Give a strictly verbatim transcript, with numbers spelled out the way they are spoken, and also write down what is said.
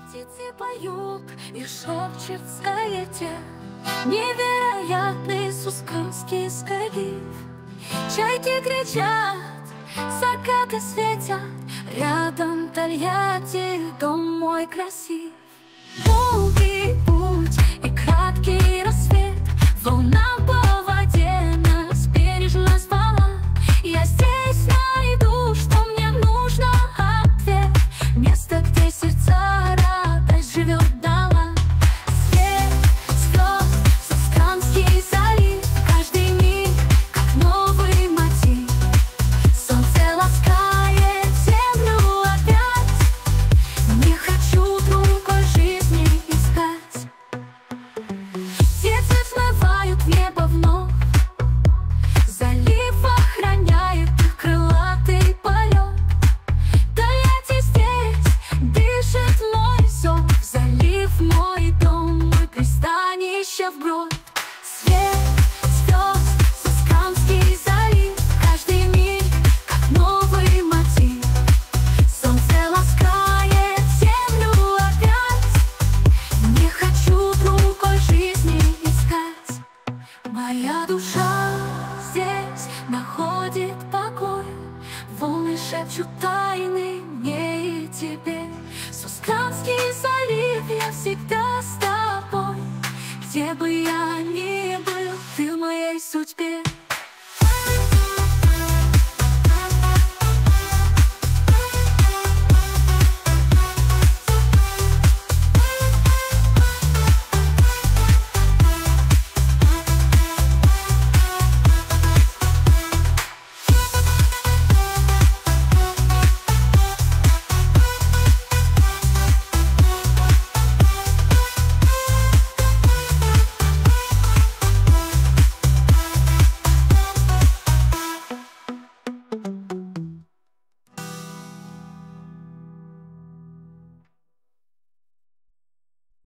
Птицы поют и шепчет скаете невероятный сусканский залив. Чайки кричат, закаты светят, рядом Тольятти, дом мой красив. Долгий путь и краткий рассвет, волна по воде нас бережно звала. Я здесь найду, что мне нужно, ответ, место, где сердца радость живет дала. Свет звезд, Сусканский залив, каждый миг как новый мотив. Солнце ласкает землю опять, не хочу другой жизни искать. Птицы взмывают в небо вновь, залив охраняет их крылатый полет. Тольятти здесь дышит мой зов, залив мой дом, мой пристанище вброд. Свет звезд, Сусканский залив, каждый миг как новый мотив. Солнце ласкает землю опять, не хочу другой жизни искать. Моя душа здесь находит покой, волны шепчут тайны мне и тебе. Сусканский залив, я всегда с тобой, где бы я ни был, ты в моей судьбе.